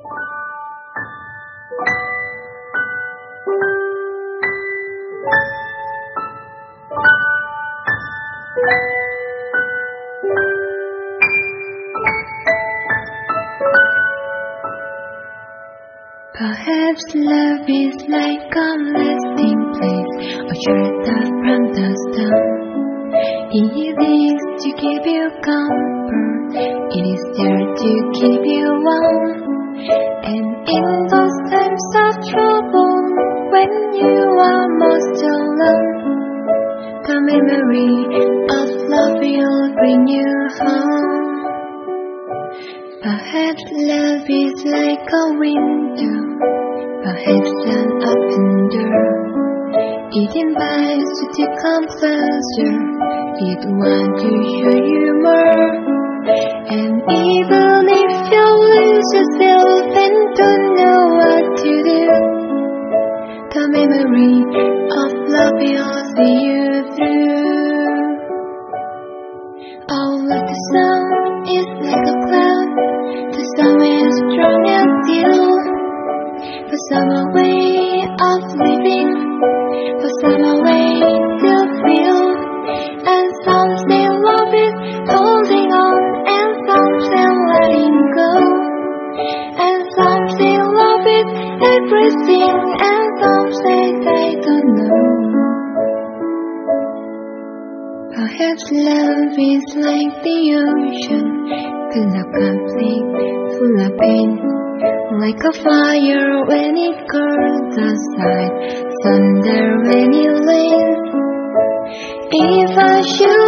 Perhaps love is like a resting place, a shelter from the storm. It is to give you comfort, it is there to keep you warm. And in those times of trouble, when you are most alone, the memory of love will bring you home. Perhaps love is like a window, perhaps an open door. It invites you to come closer, it wants to show you more. And even if you lose yourself and don't know what to do, the memory of love will see you through. All of the sun is like a cloud, the sun is strong and still. For some a way of living, for some a way to feel. And some say love is holding on, and some say letting go. And some say love is everything, and some say they don't know. Perhaps love is like the ocean, full of conflict, full of pain. Like a fire when it curls aside, thunder when it rains. If I should